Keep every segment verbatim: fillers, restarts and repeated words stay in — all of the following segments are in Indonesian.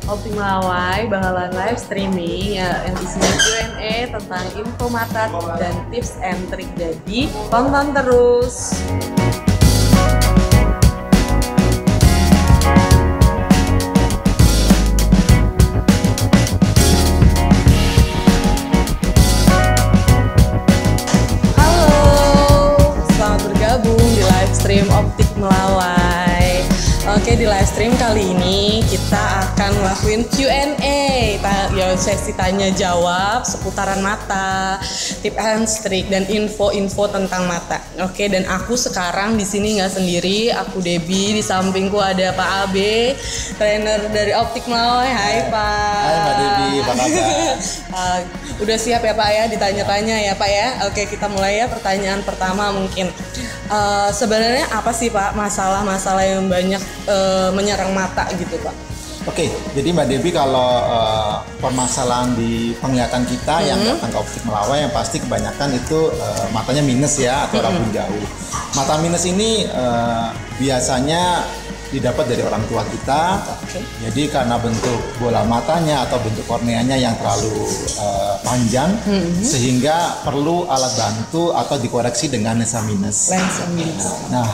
Optik Melawai bakalan live streaming ya, yang isinya Q and A tentang info mata dan tips and trik. Jadi tonton terus. Stream Optik Melawai. Oke, di live stream kali ini kita akan ngelakuin Q and A, ya sesi tanya jawab seputaran mata, tip and trik dan info-info tentang mata. Oke, dan aku sekarang di sini nggak sendiri, aku Debbie, di sampingku ada Pak Abe, trainer dari Optik Melawai. Hai Pak. Hai Mbak Debbie, apa kabar? uh, udah siap ya Pak ya ditanya-tanya ya Pak ya. Oke, kita mulai ya, pertanyaan pertama mungkin. Uh, sebenarnya apa sih Pak masalah-masalah yang banyak uh, menyerang mata gitu Pak? Oke, jadi Mbak Debbie kalau uh, permasalahan di penglihatan kita mm-hmm. yang datang ke Optik Melawai yang pasti kebanyakan itu uh, matanya minus ya atau rabun mm-hmm. jauh. Mata minus ini uh, biasanya didapat dari orang tua kita. Okay. Jadi karena bentuk bola matanya atau bentuk korneanya yang terlalu uh, panjang mm-hmm. sehingga perlu alat bantu atau dikoreksi dengan lensa minus. Lensa minus. Nah,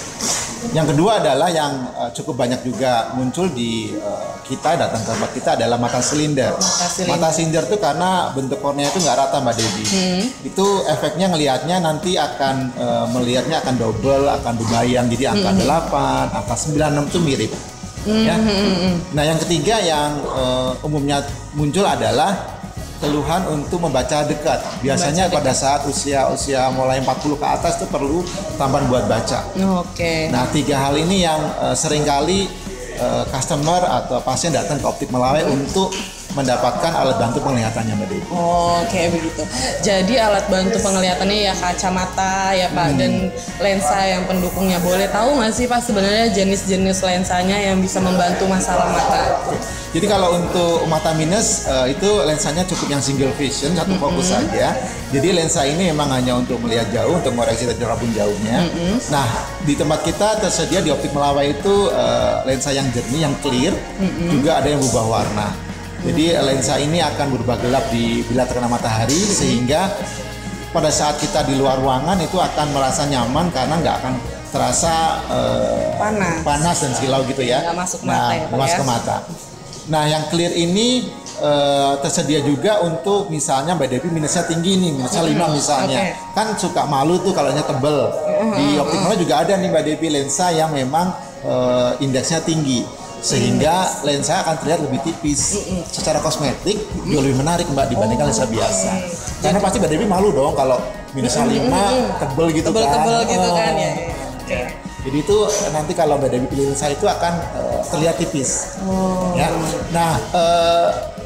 yang kedua adalah yang uh, cukup banyak juga muncul di uh, kita datang ke tempat kita adalah mata silinder. Mata silinder. Mata silinder itu karena bentuk kornea itu nggak rata Mbak Debbie. Hmm. Itu efeknya ngelihatnya nanti akan uh, melihatnya akan double, akan berbayang. Jadi angka hmm. delapan, angka sembilan, enam itu mirip. Hmm. Ya. Nah yang ketiga yang uh, umumnya muncul adalah keluhan untuk membaca dekat. Biasanya membaca pada dekat. Saat usia-usia mulai empat puluh ke atas itu perlu tambahan buat baca. Oke. Okay. Nah, tiga hal ini yang uh, seringkali uh, customer atau pasien datang ke Optik Melawai hmm. untuk mendapatkan alat bantu penglihatannya Mbak Debbie. Oh, oke okay, begitu. Jadi alat bantu penglihatannya ya kacamata ya Pak hmm. dan lensa yang pendukungnya. Boleh tahu nggak sih Pak sebenarnya jenis-jenis lensanya yang bisa membantu masalah mata? Jadi kalau untuk mata minus uh, itu lensanya cukup yang single vision, satu fokus mm-hmm. saja. Jadi lensa ini memang hanya untuk melihat jauh, untuk mengoreksi dari rabun jauhnya. Mm-hmm. Nah di tempat kita tersedia di Optik Melawai itu uh, lensa yang jernih, yang clear, mm-hmm. juga ada yang berubah warna. Jadi lensa ini akan berubah gelap di bila terkena matahari mm-hmm. sehingga pada saat kita di luar ruangan itu akan merasa nyaman karena nggak akan terasa uh, panas. panas dan silau gitu ya. Nggak masuk mata nah, ya Pak masuk ya? ke mata. Nah yang clear ini uh, tersedia juga untuk misalnya Mbak Debbie minusnya tinggi nih, minusnya lima mm-hmm. misalnya. Okay. Kan suka malu tuh kalau nya tebel. Mm-hmm. Di Optik Melawai juga ada nih Mbak Debbie lensa yang memang uh, indeksnya tinggi. Sehingga mm-hmm. lensa akan terlihat lebih tipis. Mm-hmm. Secara kosmetik mm-hmm. juga lebih menarik Mbak dibandingkan oh, lensa biasa. Okay. Karena pasti Mbak Debbie malu dong kalau minusnya mm-hmm. lima tebel gitu tebel, kan. Tebel gitu oh. kan ya. Okay. Jadi itu nanti kalau Mbak Debbie pilih lensa itu akan uh, terlihat tipis. Oh. Ya. Nah, uh,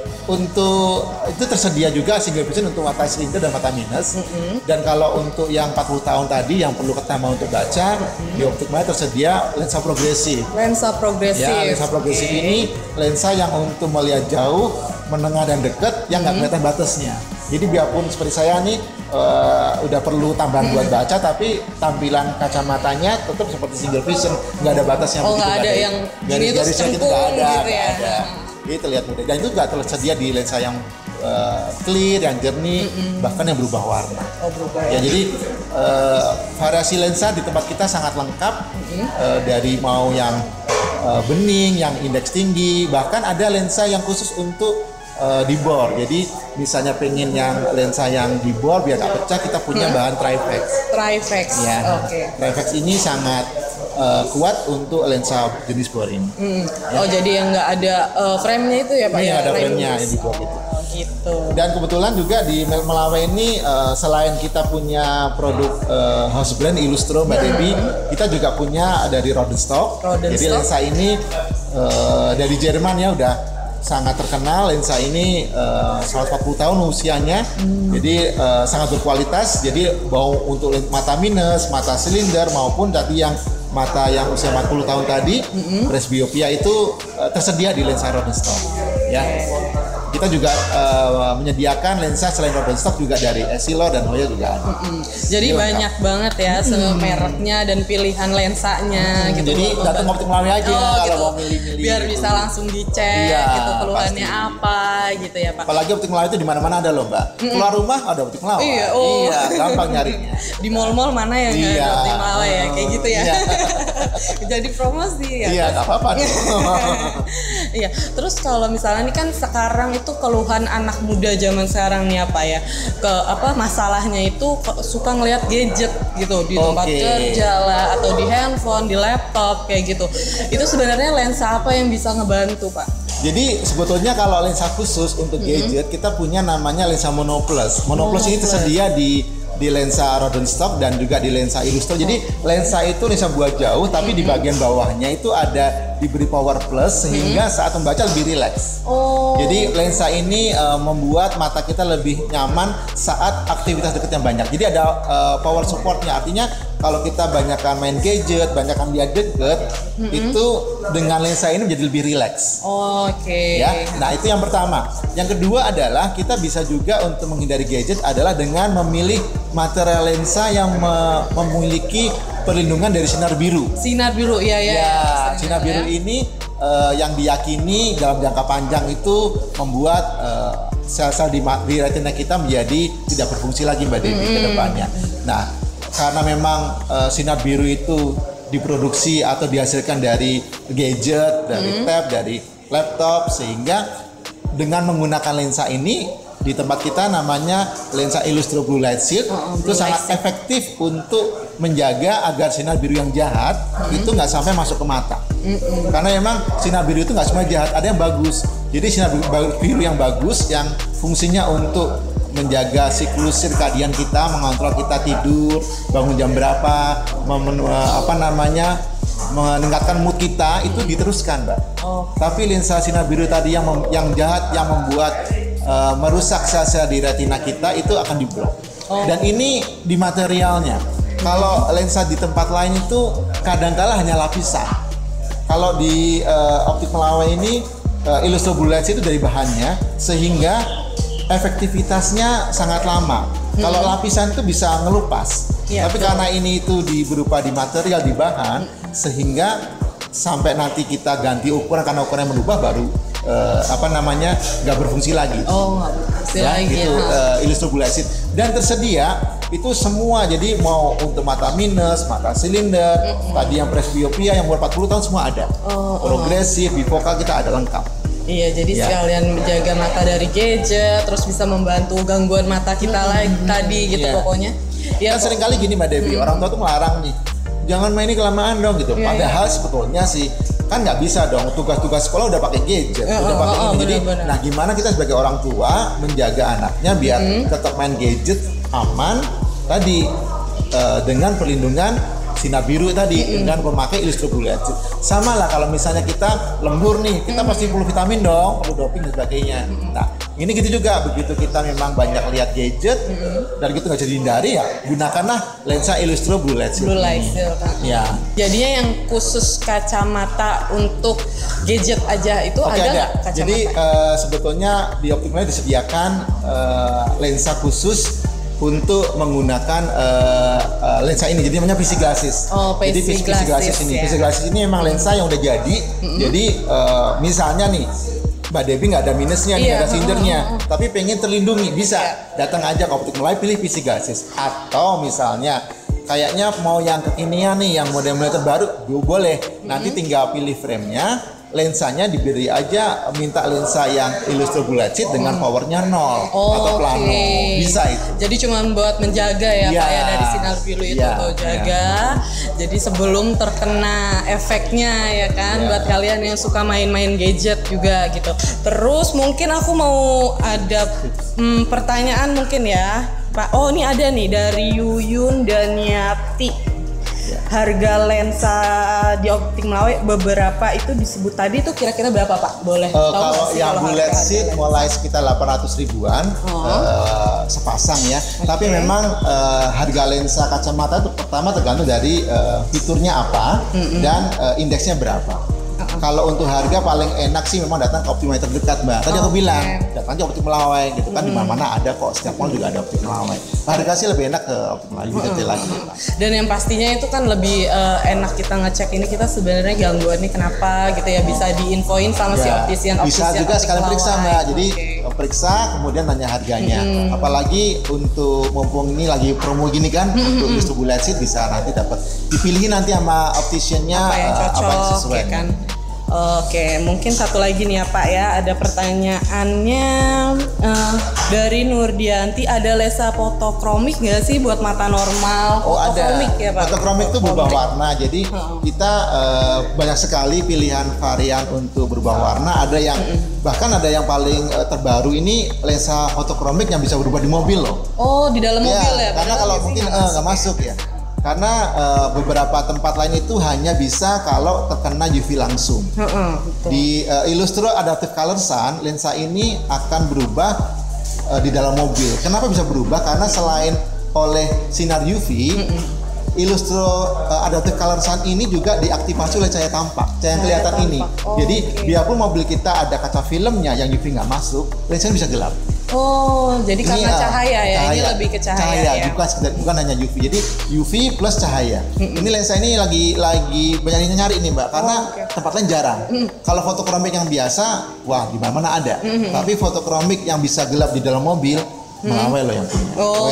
untuk itu tersedia juga single vision untuk mata silinder dan mata minus. Mm-hmm. Dan kalau untuk yang empat puluh tahun tadi yang perlu ketambah untuk baca, mm-hmm. di Optik Melawai tersedia lensa progresif. Lensa progresif. Ya, lensa progresif okay. ini lensa yang untuk melihat jauh, menengah dan dekat yang nggak mm-hmm. kelihatan batasnya. Jadi biarpun seperti saya nih uh, udah perlu tambahan buat baca, tapi tampilan kacamatanya tetap seperti single vision, nggak ada batasnya. Oh nggak ada yang garis-garisnya gitu nggak ada, gitu ya. ada. Jadi terlihat mudah. Dan itu nggak tersedia di lensa yang uh, clear, yang jernih, mm-hmm. bahkan yang berubah warna. Oh berubah. Ya jadi uh, variasi lensa di tempat kita sangat lengkap, mm-hmm. uh, dari mau yang uh, bening, yang indeks tinggi, bahkan ada lensa yang khusus untuk Uh, di bor. Jadi misalnya pengen yang lensa yang di bor biar gak pecah, kita punya hmm? bahan Triflex. Triflex. Ya. Oke. Okay. Triflex ini sangat uh, kuat untuk lensa jenis bor ini. Hmm. Ya. Oh jadi yang nggak ada uh, frame-nya itu ya Pak? Ini ya, ada frame-nya yang di bor itu. Oh gitu. Dan kebetulan juga di Melawai ini uh, selain kita punya produk uh, house brand Illustro Mbak hmm. Debbie, kita juga punya dari Rodenstock. Rodenstock. Jadi lensa ini uh, dari Jerman ya udah sangat terkenal. Lensa ini uh, seratus empat puluh tahun usianya, hmm. jadi uh, sangat berkualitas. Jadi mau untuk mata minus, mata silinder maupun tadi yang mata yang usia empat puluh tahun tadi, mm-hmm. presbiopia itu uh, tersedia di lensa Rodenstock. Ya. kita juga uh, menyediakan lensa selain Rodenstock juga dari Essilor dan Hoya juga ada. Mm-hmm. Jadi Jadi banyak banget ya mm-hmm. mereknya dan pilihan lensanya mm-hmm. gitu. Jadi datang Optik Melawi aja oh, kalau gitu. mau milih-milih. Biar gitu. Bisa langsung dicek iya, gitu keluhannya pasti. Apa gitu ya Pak. Apalagi Optik Melawi itu di mana-mana ada loh Mbak. Mm-hmm. Keluar rumah ada Optik Melawi. Iya, oh. Iya, gampang nyarinya. Di mall-mall mana yang iya. ada Optik Melawi ya kayak gitu ya. Iya. Jadi promosi ya. Iya, nggak apa-apa. Iya. Terus kalau misalnya ini kan sekarang itu keluhan anak muda zaman sekarang nih apa ya? Ke apa masalahnya itu suka ngelihat gadget gitu di tempat okay. kerja lah atau di handphone, di laptop kayak gitu. Itu sebenarnya lensa apa yang bisa ngebantu Pak? Jadi sebetulnya kalau lensa khusus untuk mm-hmm. gadget kita punya namanya lensa monoplus. Monoplus ini tersedia di di lensa Rodenstock dan juga di lensa Illustro. Jadi lensa itu lensa buat jauh, tapi mm-hmm. di bagian bawahnya itu ada diberi power plus sehingga mm-hmm. saat membaca lebih rileks. Oh. Jadi lensa ini uh, membuat mata kita lebih nyaman saat aktivitas dekat yang banyak. Jadi ada uh, power supportnya, artinya kalau kita banyakkan main gadget, banyakkan dia deket, mm-hmm. itu dengan lensa ini menjadi lebih rileks. Oh, Oke. Okay. Ya, nah itu yang pertama. Yang kedua adalah kita bisa juga untuk menghindari gadget adalah dengan memilih material lensa yang me- memiliki perlindungan dari sinar biru. Sinar biru, ya ya. Ya, sinar biru ya. Ini uh, yang diyakini dalam jangka panjang itu membuat uh, sel-sel di, di retina kita menjadi tidak berfungsi lagi Mbak Devi mm-hmm. ke depannya. Nah, karena memang uh, sinar biru itu diproduksi atau dihasilkan dari gadget, dari mm-hmm. tab, dari laptop, sehingga dengan menggunakan lensa ini di tempat kita namanya lensa Illustro Blue Light Shield oh, itu sangat efektif untuk menjaga agar sinar biru yang jahat mm-hmm. itu nggak sampai masuk ke mata. Mm-hmm. Karena memang sinar biru itu nggak semua jahat, ada yang bagus. Jadi sinar biru yang bagus yang fungsinya untuk menjaga siklus sirkadian kita, mengontrol kita tidur, bangun jam berapa, memen- apa namanya meningkatkan mood kita itu diteruskan, Mbak. Oh. Tapi lensa sinar biru tadi yang mem- yang jahat yang membuat uh, merusak sel-sel di retina kita itu akan diblok. Oh. Dan ini di materialnya. Kalau lensa di tempat lain itu kadang-kala hanya lapisan. Kalau di uh, Optik Melawai ini uh, Illustro Blue Light itu dari bahannya sehingga efektivitasnya sangat lama. Hmm. Kalau lapisan itu bisa ngelupas. Ya, tapi betul. Karena ini itu di berupa di material, di bahan, hmm. sehingga sampai nanti kita ganti ukuran karena ukurannya berubah baru uh, apa namanya nggak berfungsi lagi. Oh, nggak berfungsi ya, lagi. Itu ya. uh, Illustro Blue Light dan tersedia itu semua. Jadi mau untuk mata minus, mata silinder, hmm. tadi yang presbiopia yang umur empat puluh tahun semua ada. Oh, progresif, oh. bifokal kita ada lengkap. Iya, jadi ya. Sekalian menjaga mata dari gadget, terus bisa membantu gangguan mata kita hmm. lagi tadi gitu ya. Pokoknya. Ya, kan sering kali gini Mbak Devi, hmm. orang tua tuh melarang nih, jangan main ini kelamaan dong gitu. Ya, Padahal ya. Sebetulnya sih kan nggak bisa dong, tugas-tugas sekolah udah pakai gadget, ya, udah oh, pakai oh, ini. Jadi, bener. Nah gimana kita sebagai orang tua menjaga anaknya biar hmm. tetap main gadget aman tadi uh, dengan perlindungan sinar biru tadi mm-hmm. dengan memakai Illustro Blue Light. Sama lah kalau misalnya kita lembur nih, kita mm-hmm. pasti perlu vitamin dong, perlu doping dan sebagainya. Mm-hmm. Nah, ini gitu juga, begitu kita memang banyak lihat gadget mm-hmm. dan gitu nggak bisa dihindari ya, gunakanlah lensa Illustro Blue Light. Blue Light kan. Ya. Jadinya yang khusus kacamata untuk gadget aja itu okay, ada nggak kacamata? Jadi uh, sebetulnya di Optik Melawi disediakan uh, lensa khusus untuk menggunakan uh, uh, lensa ini, jadi namanya P C glasses. Oh, jadi P C glasses, glasses ini, ya. P C glasses ini memang lensa yang udah jadi. Mm-hmm. Jadi uh, misalnya nih, Mbak Devi nggak ada minusnya, nggak yeah. ada sindernya, uh, uh, uh. tapi pengen terlindungi, bisa yeah. datang aja ke Optik Melawi, pilih P C glasses. Atau misalnya kayaknya mau yang kekinian nih, yang model-model terbaru, boleh. Mm-hmm. Nanti tinggal pilih frame-nya. Lensanya diberi aja, minta lensa yang Illustro Blue Light dengan powernya nol oh, atau plano, okay. bisa itu. Jadi cuma buat menjaga ya, ya Pak ya dari sinar biru itu ya, tuh jaga. Ya. Jadi sebelum terkena efeknya ya kan, ya. Buat kalian yang suka main-main gadget juga gitu. Terus mungkin aku mau ada hmm, pertanyaan mungkin ya Pak. Oh ini ada nih dari Yuyun Daniati. Harga lensa di Optik Melawai beberapa itu disebut tadi itu kira-kira berapa Pak? Boleh uh, tahu kalau sih, yang Blue Light Sheet mulai sekitar delapan ratus ribuan oh. uh, sepasang ya. Okay. Tapi memang uh, harga lensa kacamata itu pertama tergantung dari uh, fiturnya apa mm-hmm. dan uh, indeksnya berapa. Uh-huh. Kalau untuk harga paling enak sih memang datang ke optik Melawai terdekat, Mbak. Tadi aku Okay. bilang, datang aja optik Melawai gitu kan, Hmm. di mana-mana ada kok, setiap mall juga ada optik Melawai. Harga sih lebih enak ke optik Melawai, lebih detail lagi. Dan yang pastinya itu kan lebih eh, enak kita ngecek ini kita sebenarnya gangguan ini kenapa gitu ya, bisa diinfoin sama si Ya, optisian bisa optisian juga optik sekalian periksa, Melawai. Mbak. Jadi Oke. periksa kemudian nanya harganya. Apalagi untuk mumpung ini lagi promo gini kan, untuk distribusi bisa nanti dapat dipilihin nanti sama opticiannya Apa yang eh, cocok apa yang sesuai. ya kan. Oke, mungkin satu lagi nih ya Pak ya, ada pertanyaannya eh, dari Nurdianti, ada lensa fotokromik nggak sih buat mata normal? Oh ada, Fotokromik ya Pak? fotokromik itu berubah warna, jadi Hmm. kita eh, banyak sekali pilihan varian untuk berubah warna. Ada yang bahkan ada yang paling eh, terbaru ini lensa fotokromik yang bisa berubah di mobil loh. Oh di dalam mobil ya? Karena Padahal kalau biasanya mungkin nggak eh, nggak masuk ya. Karena eh, beberapa tempat lain itu hanya bisa kalau terkena U V langsung. Heeh, betul. Di uh, Illustro Adaptive Color Sun, lensa ini akan berubah uh, di dalam mobil. Kenapa bisa berubah? Karena selain oleh sinar U V, Illustro uh, Adaptive Color Sun ini juga diaktifasi oleh cahaya tampak, cahaya yang kelihatan tampak. ini. Oh, Jadi oke. biarpun mobil kita ada kaca filmnya yang U V nggak masuk, lensanya bisa gelap. Oh, jadi Ini, karena uh, cahaya ya, ini cahaya. lebih ke cahaya, Cahaya, ya. bukan sekedar, bukan hanya U V. Jadi U V plus cahaya. Ini lensa ini lagi lagi banyak yang nyari nih, Mbak, karena Oh, oke. tempat lain jarang. Kalau fotokromik yang biasa, wah di mana-mana ada. Tapi fotokromik yang bisa gelap di dalam mobil, Melawai loh yang punya. Oh,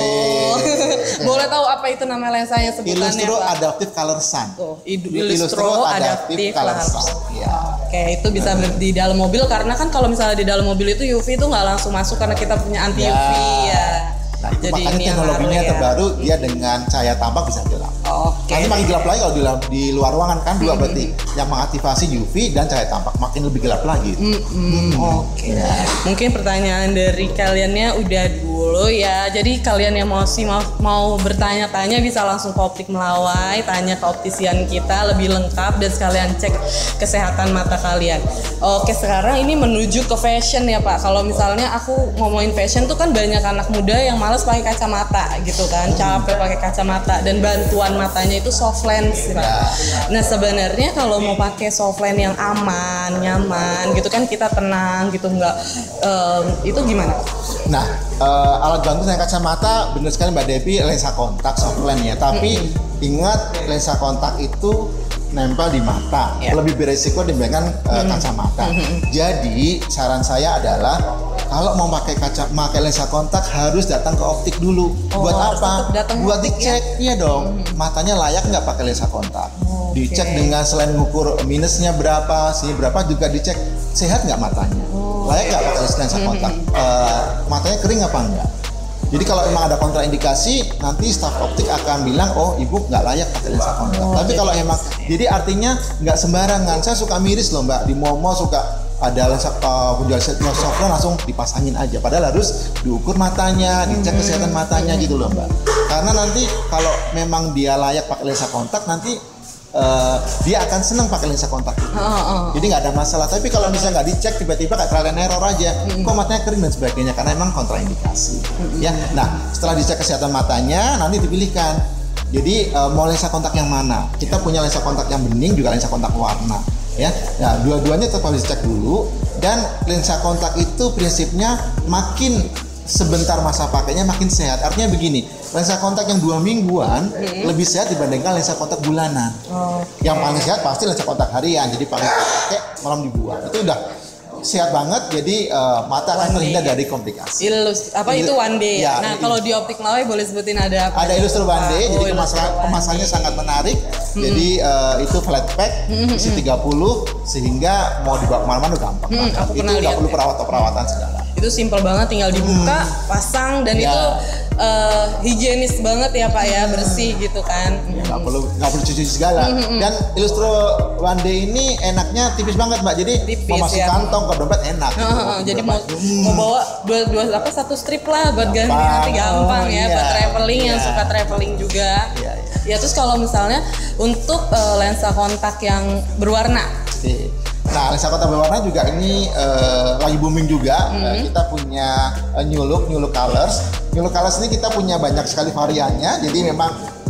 Weh. boleh tahu apa itu nama lensanya sebutannya Illustro Pak? Adaptive Color Sun. Oh, Idu- Illustro Adaptive Color Sun. Ya. Oke, itu bisa di dalam mobil karena kan kalau misalnya di dalam mobil itu U V itu nggak langsung masuk karena kita punya anti U V ya. Nah, itu makanya ini yang teknologinya ngaruh ya. terbaru, dia dengan cahaya tampak bisa gelap. Oke. Nanti makin gelap lagi kalau di, dalam- di luar ruangan kan dua berarti yang mengaktifasi U V dan cahaya tampak makin lebih gelap lagi. Hmm, Oke. Mungkin pertanyaan dari kaliannya udah dulu ya. Jadi kalian yang mau sih mau, mau bertanya-tanya bisa langsung ke Optik Melawai, tanya ke optisian kita lebih lengkap dan sekalian cek kesehatan mata kalian. Oke, sekarang ini menuju ke fashion ya Pak. Kalau misalnya aku ngomongin fashion tuh kan banyak anak muda yang males pakai kacamata gitu kan, capek pakai kacamata dan bantuan matanya itu soft lens Pak. Nah sebenarnya kalau mau pakai soft lens yang aman, nyaman gitu kan kita tenang gitu nggak em, itu gimana? Nah, eh, alat bantu selain kacamata benar sekali Mbak Devi, lensa kontak soft lens ya. Tapi ingat lensa kontak itu nempel di mata, Ya. lebih beresiko dibandingkan eh, kacamata. Jadi saran saya adalah kalau mau pakai kaca, pakai lensa kontak harus datang ke optik dulu. Oh, Buat harus apa? tetap datang Buat optik dicek, iya dong. Matanya layak nggak pakai lensa kontak? Oke. Dicek dengan selain mengukur minusnya berapa, sini berapa juga dicek sehat nggak matanya, layak nggak pakai lensa kontak, Eh, matanya kering apa enggak. Jadi kalau emang ada kontraindikasi, nanti staf optik akan bilang, oh ibu nggak layak pakai lensa kontak. Oh, Tapi jadi kalau emang, jadi artinya nggak sembarangan. Saya suka miris loh Mbak, di Momo suka ada lensa uh, penjual soft lens langsung dipasangin aja. Padahal harus diukur matanya, dicek kesehatan matanya gitu loh Mbak. Karena nanti kalau memang dia layak pakai lensa kontak, nanti uh, dia akan senang pakai lensa kontak itu. Oh, oh. Jadi nggak ada masalah. Tapi kalau misalnya nggak dicek, tiba-tiba kayak trial and error aja, kok matanya kering dan sebagainya, karena emang kontraindikasi. Ya, nah setelah dicek kesehatan matanya, nanti dipilihkan. Jadi uh, mau lensa kontak yang mana? Kita punya lensa kontak yang bening, juga lensa kontak warna. Ya, nah dua-duanya tetap harus dicek dulu. Dan lensa kontak itu prinsipnya makin sebentar masa pakainya makin sehat. Artinya begini, lensa kontak yang dua mingguan lebih sehat dibandingkan lensa kontak bulanan. Oke. Yang paling sehat pasti lensa kontak harian, jadi pakai pakai malam dibuang. Itu udah sehat banget, jadi uh, mata akan terhindar dari komplikasi. Illus apa itu one day? Ya, Nah ini- kalau di Optik Melawai boleh sebutin ada apa? Ada Illustro One Day, Oh, jadi kemasan, Illustro One kemasannya Day. sangat menarik. Jadi uh, itu flat pack, isi tiga puluh, sehingga mau dibawa kemana-mana gampang. Hmm, banget. aku Itu pernah nggak lihat perlu ya. perawatan perawatan segala. Itu simple banget, tinggal dibuka, pasang dan Ya. itu eh, higienis banget ya Pak ya, bersih gitu kan. Nggak perlu nggak perlu cuci segala. Dan Illustro One Day ini enaknya tipis banget Mbak. Jadi Tipis, mau masuk ya. kantong ke dompet enak. Heeh, heeh. Jadi mau mau bawa dua, dua apa satu strip lah buat ganti Gampang. nanti gampang Oh, ya iya. buat traveling yang Iya. suka traveling juga. Iya, Ya iya. terus kalau misalnya untuk eh, lensa kontak yang berwarna, Oke. Nah, lensa kontak berwarna juga ini eh, lagi booming juga. Hmm. Eh, kita punya eh, New Look, New Look Colors. New Look Colors ini kita punya banyak sekali variannya. Jadi memang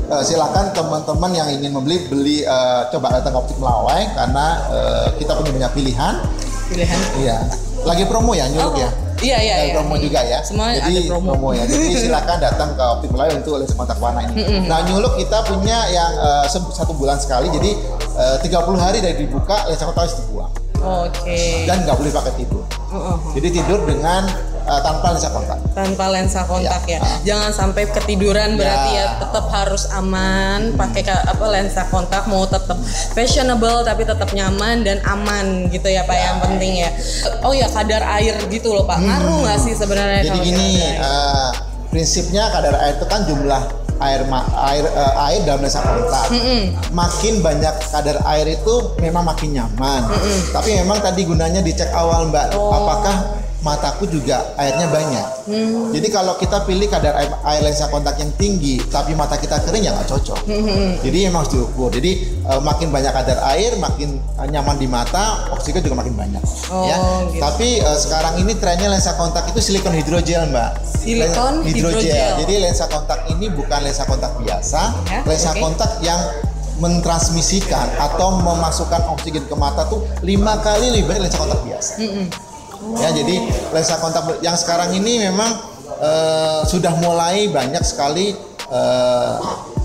uh, silakan teman-teman yang ingin membeli beli uh, coba datang ke Optik Melawai karena uh, kita punya banyak pilihan. Pilihan. Iya. Lagi promo ya Nyuluk oh, ya. Iya iya. Lagi iya, promo iya. juga ya. Semua Jadi ada promo. promo ya. Jadi silakan datang ke Optik Melawai untuk lensa kontak warna ini. Mm-hmm. Nah Nyuluk kita punya yang uh, satu bulan sekali. Jadi uh, tiga puluh hari dari dibuka lensa kontak harus dibuang. Oke. Okay. Dan nggak boleh pakai tidur. Uh-huh. Jadi tidur dengan uh, tanpa lensa kontak. Tanpa lensa kontak ya. ya. Uh. Jangan sampai ketiduran berarti ya. ya tetap harus aman. Hmm. Pakai apa lensa kontak mau tetap fashionable tapi tetap nyaman dan aman gitu ya Pak. Ya. Yang penting ya. Oh ya kadar air gitu loh Pak. Ngaruh nggak hmm. sih sebenarnya? Jadi gini uh, prinsipnya kadar air itu kan jumlah air ma- air uh, air dalam lensa kontak. Mm-hmm. Makin banyak kadar air itu memang makin nyaman. Mm-hmm. Tapi memang tadi gunanya dicek awal Mbak, oh. apakah mataku juga airnya banyak. Mm. Jadi kalau kita pilih kadar air, air lensa kontak yang tinggi tapi mata kita kering ya nggak cocok. Mm-hmm. Jadi emang harus diukur. Jadi uh, makin banyak kadar air makin uh, nyaman di mata, oksigen juga makin banyak. Oh, ya. Gitu. Tapi uh, sekarang ini trennya lensa kontak itu silikon hidrogel Mbak. Silikon hidrogel. hidrogel. Jadi lensa kontak ini bukan lensa kontak biasa, ya, lensa okay. kontak yang mentransmisikan atau memasukkan oksigen ke mata tuh lima kali lebih banyak lensa kontak biasa. Mm-hmm. Ya, jadi lensa kontak yang sekarang ini memang uh, sudah mulai banyak sekali uh,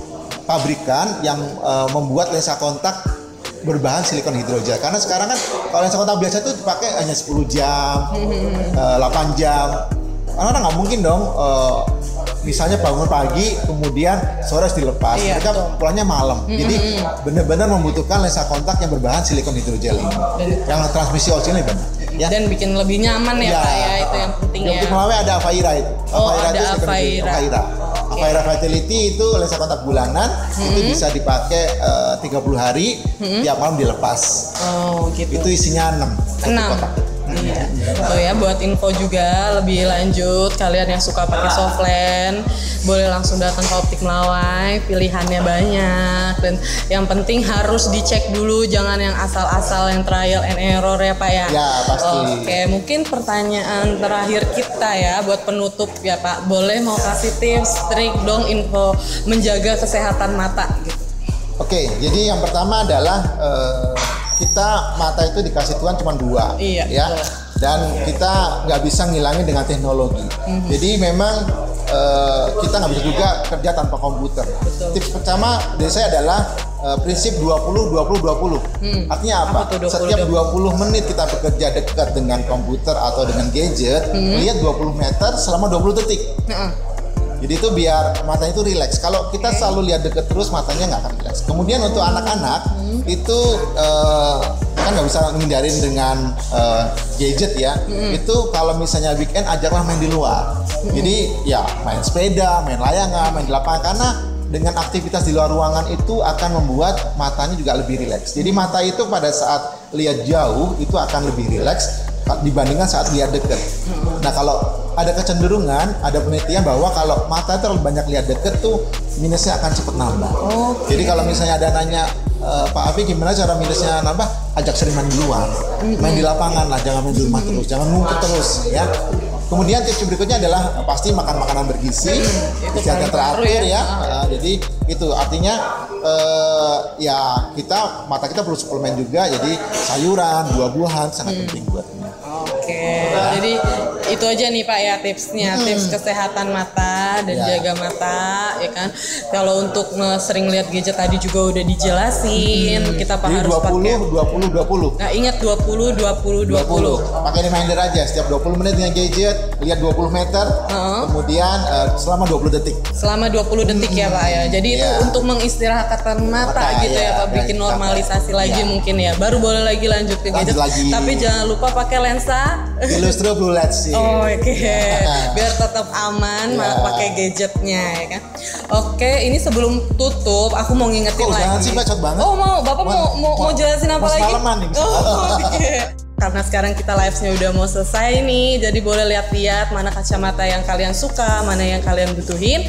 pabrikan yang uh, membuat lensa kontak berbahan silikon hidrogel. Karena sekarang kan kalau lensa kontak biasa itu dipakai hanya sepuluh jam, mm-hmm. uh, delapan jam. Karena nggak mungkin dong. Uh, Misalnya bangun pagi, kemudian sore harus dilepas. Iya, mereka betul. Pulangnya malam. Mm-hmm. Jadi benar-benar membutuhkan lensa kontak yang berbahan silikon hidrogel ini, yang transmisi oksigen lebih banyak. Ya. Dan bikin lebih nyaman ya, ya Pak ya, itu yang penting ya. Untuk Melawai ada Avaira itu. Oh, Avaira ada itu Avaira. Avaira. Okay. Avaira Vitality itu lensa kontak bulanan, mm-hmm. itu bisa dipakai uh, tiga puluh hari, mm-hmm. tiap malam dilepas. Oh, gitu. Itu isinya enam. enam. Iya. Oh ya, buat info juga lebih lanjut, kalian yang suka pakai softland boleh langsung datang ke Optik Melawai, pilihannya banyak dan yang penting harus dicek dulu, jangan yang asal-asal yang trial and error ya Pak ya. Ya pasti. Oke, mungkin pertanyaan terakhir kita ya buat penutup ya Pak, boleh mau kasih tips, trik dong info menjaga kesehatan mata gitu. Oke, jadi yang pertama adalah uh, kita mata itu dikasih Tuhan cuma dua, iya, ya, betul. Dan kita nggak bisa ngilangin dengan teknologi. Mm-hmm. Jadi memang uh, kita nggak bisa juga kerja tanpa komputer. Betul. Tips pertama dari saya adalah uh, prinsip dua puluh dua puluh dua puluh. Hmm. Artinya apa? apa tuh, dua puluh, Setiap dua puluh menit kita bekerja dekat dengan komputer atau dengan gadget, hmm. lihat dua puluh meter selama dua puluh detik. Hmm. Jadi itu biar matanya itu rileks. Kalau kita okay. selalu lihat deket terus, matanya nggak akan rileks. Kemudian untuk anak-anak hmm. itu uh, kan nggak bisa menghindarin dengan uh, gadget ya. Hmm. Itu kalau misalnya weekend ajaklah main di luar. Hmm. Jadi ya main sepeda, main layangan, main di lapangan, karena dengan aktivitas di luar ruangan itu akan membuat matanya juga lebih rileks. Jadi mata itu pada saat lihat jauh itu akan lebih rileks dibandingkan saat lihat dekat. Hmm. Nah kalau ada kecenderungan, ada penelitian bahwa kalau mata terlalu banyak lihat deket tuh minusnya akan cepat nambah. Okay. Jadi kalau misalnya ada nanya e, Pak Afi gimana cara minusnya nambah, ajak sering main di luar, mm-hmm. main di lapangan lah, jangan main di rumah mm-hmm. terus, jangan ngumpet terus ya. Kemudian tips berikutnya adalah pasti makan makanan bergizi, mm, yang terakhir ya. ya. Uh, jadi itu artinya uh, ya kita mata kita perlu suplemen juga, jadi sayuran, buah-buahan sangat mm. penting buat ini. Oke, okay. ya. Jadi itu aja nih Pak ya tipsnya, hmm. tips kesehatan mata dan ya. jaga mata ya kan. Kalau untuk sering lihat gadget tadi juga udah dijelasin, hmm. kita Pak harus pakai dua puluh dua puluh. Nah, ingat dua puluh dua puluh dua puluh. Pakai reminder aja setiap dua puluh menit dengan gadget, lihat dua puluh meter, uh-huh. kemudian uh, selama dua puluh detik. Selama dua puluh detik hmm. ya Pak ya. Jadi ya. itu untuk mengistirahatkan mata, mata gitu ya, ya Pak, bikin ya, normalisasi ya. lagi ya. mungkin ya. Baru boleh lagi lanjut ke gadget. Lagi. Tapi jangan lupa pakai lensa Illustro Blue Light sih. Oh, oke. Okay. Biar tetap aman yeah. pakai gadgetnya ya kan. Oke, okay, ini sebelum tutup aku mau ngingetin oh, lagi. Jangan sih bacot banget. Oh, mau Bapak mau mau, mau, mau jelasin apa lagi? Nih, oh, oke. Okay. Karena sekarang kita live-nya udah mau selesai nih, jadi boleh lihat-lihat mana kacamata yang kalian suka, mana yang kalian butuhin.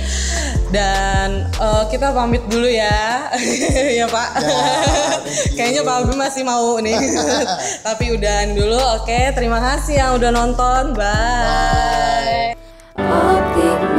Dan uh, kita pamit dulu ya, ya Pak. Ya, kayaknya Pak Abi masih mau nih, tapi udahan dulu. Oke, terima kasih yang udah nonton. Bye. Bye.